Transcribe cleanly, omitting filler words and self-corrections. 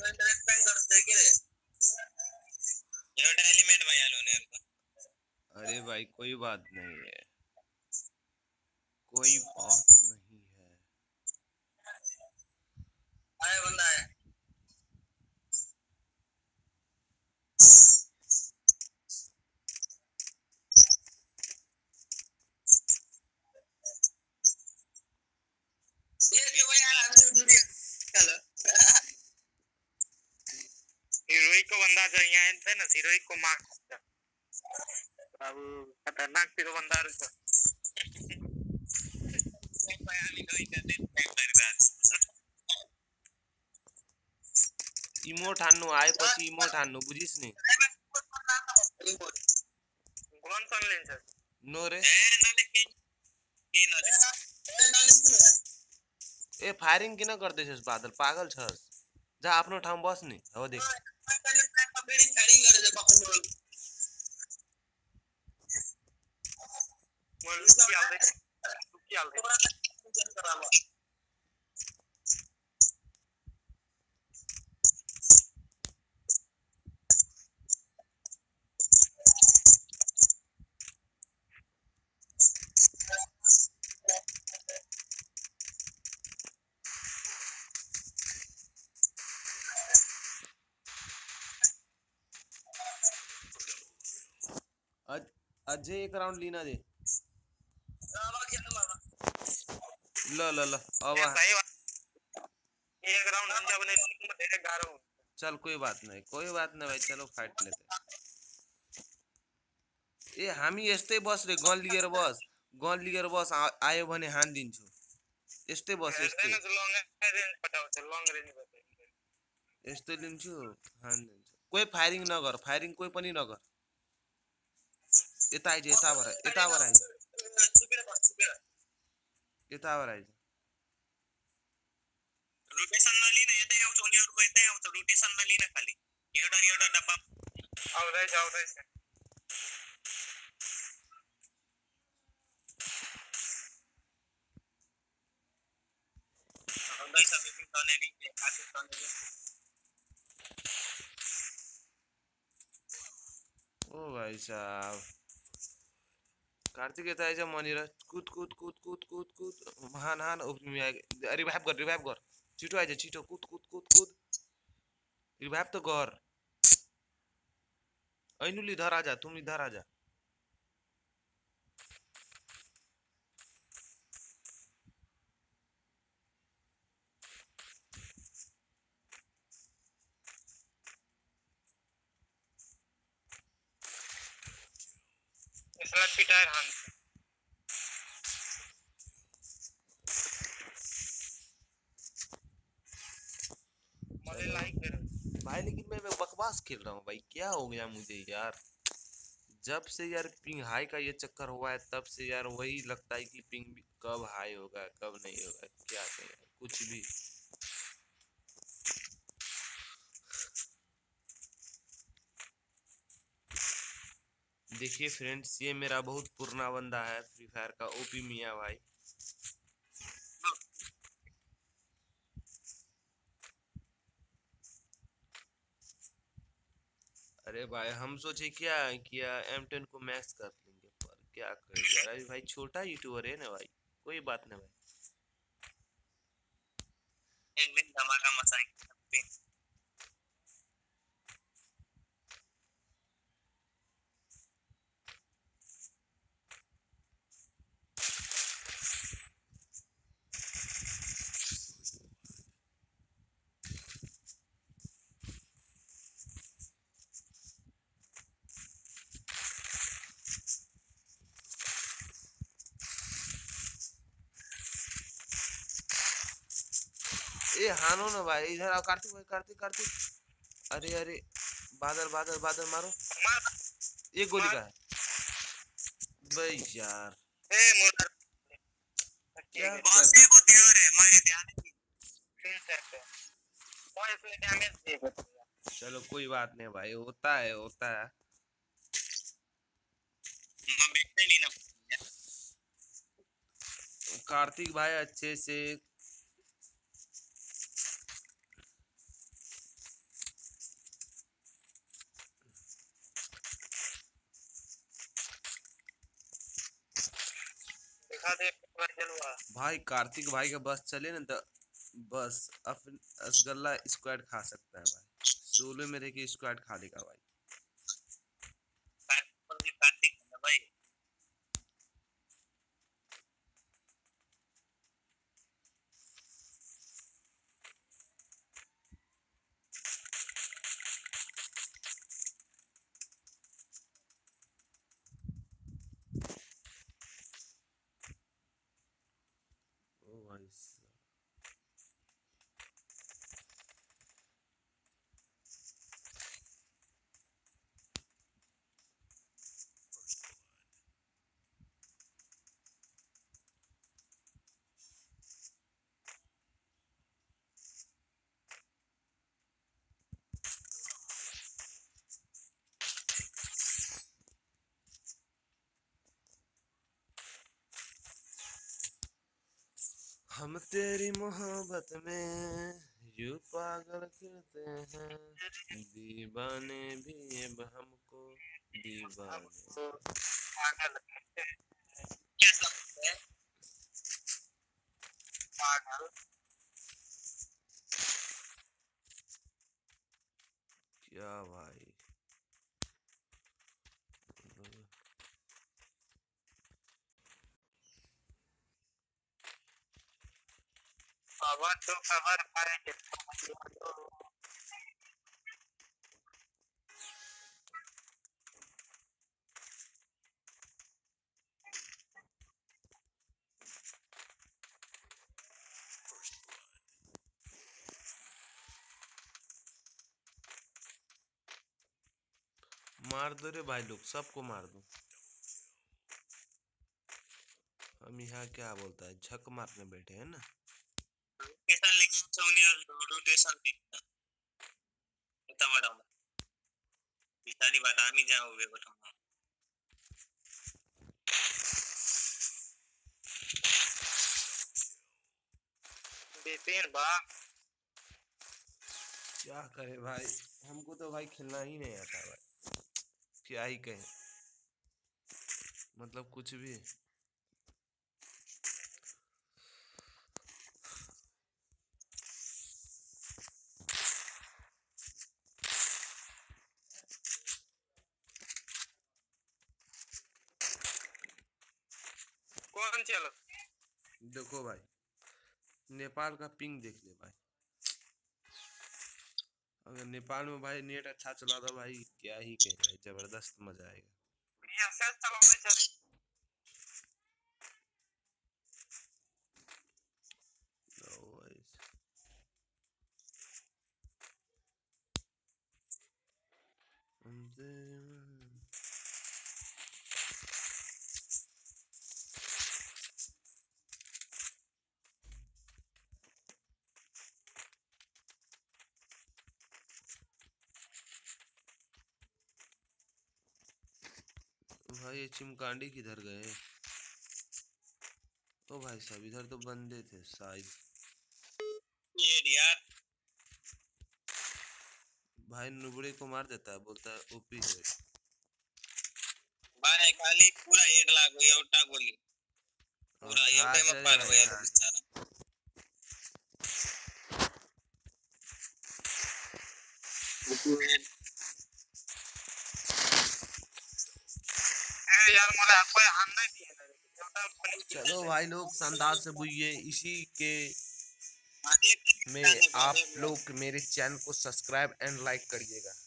अरे भाई कोई बात नहीं है, कोई बात नहीं है। आया बंदा है। ये क्यों यार हमसे दूरी चलो। हीरोइक को बंदा चाहिए है ना, हीरोइक को मार अब खतरनाक फिर बंदा रुको। इमोट हान्नु आएपछि इमोट हान्नु, बुझिस् नि? कौन सा लेंस है? नो रे ए फायरिङ किन गर्दैछस् बादल, पागल छस्? जा आफ्नो ठाउँ बस नि। हो देख अझै एक राउन्ड लिन दे। ल ल ल अब एक राउंड हम जब नहीं 11 चल कोई बात नहीं भाई, चलो फाइट लेते। ए हामी यस्तै बस रे, गन लिएर बस, गन लिएर बस, आयो भने हान दिन्छु। यस्तै बस, यस्तै यस्तै लिन्छु, हान दिन्छु। कोही फायरिङ नगर, फायरिङ कोही पनि नगर। यता आइज, यताबाट आइज, यताबाट आइज। रोटेशन नलिन, यतै आउँछ उनीहरुको, यतै आउँछ, रोटेशन नलिन खाली एउटा डब्बा आउँदैछ। ओ भाई साहब, कार्तिक यता आइज, मनिर कुद कुद कुद कुद कुद कुद, हान हान, रिभाइभ गर, छिटो आइज, छिटो कुद कुद कुद कुद, रिभाइभ त गर। ऐनुली इधर आजा, तुम इधर आजा। इसला पिटायर हान मुझे लाइक करो भाई, लेकिन मैं बकवास खेल रहा हूँ भाई, क्या हो गया मुझे यार? जब से यार पिंग हाई का ये चक्कर हुआ है, तब से यार वही लगता है कि पिंग भी कब हाई होगा कब नहीं होगा, क्या करें कुछ भी। देखिए फ्रेंड्स, ये मेरा बहुत पुराना बंदा है फ्री फायर का, ओपी मियां भाई। अरे भाई हम सोचे क्या किया, M10 को मैक्स कर लेंगे, पर क्या कर यार, अरे भाई छोटा यूट्यूबर है ना भाई, कोई बात नहीं भाई। एक दिन धमाका मचाएंगे। ए हानो ना भाई, इधर आओ कार्तिक भाई, कार्तिक। अरे अरे, बादल मारो, एक गोली का है भाई यार। ए मुर्गा क्या बॉस को दियो रे, मैं ध्यान नहीं फिर से मैं इसमें डैमेज दे। चलो कोई बात नहीं भाई, होता है। मैं बैठने नहीं ना कार्तिक भाई अच्छे से दिखा दे जलवा। भाई कार्तिक भाई का बस चले ना तो बस असगल्ला स्क्वाड खा सकता है भाई, सोलो में रह के स्क्वाड खा लेगा भाई। कार्तिक है ना भाई। ओ भाई हम तेरी मोहब्बत में यूं पागल करते हैं, दीवाने भी अब हमको दीवाने। पागल कैसा है पागल। क्या भाई खबर तो खबर पाए मार दो रे भाई, लोग सबको मार दो। हम यहाँ क्या बोलता है झक मारने बैठे हैं ना। कैसा लिखा सोनिया रोटेशन दिखता इतना बड़ा ये सारी बात आमी जाओगे बताऊंगा। बिपिन बा क्या करे भाई, हमको तो भाई खेलना ही नहीं आता भाई, क्या ही कहें, मतलब कुछ भी। कौन चलो देखो भाई, नेपाल का पिंग देख ले भाई, अगर नेपाल में भाई नेट अच्छा चला तो भाई क्या ही कहें भाई, जबरदस्त मजा आएगा। ये सेल चलाने चल ओ भाई भाई ये चिमकांडी किधर गए? ओ भाई साहब इधर तो बंदे थे शायद। ये यार भाई नुबड़े को मार देता है, बोलता है ओपी है। भाई खाली पूरा हेड लागो ये उल्टा गोली पूरा ये टाइम में पार हो गया बेचारा। यार मला कोई हान नहीं दिया। चलो भाई लोग शानदार से बुझिए, इसी के में आप लोग मेरे चैनल को सब्सक्राइब एंड लाइक करिएगा।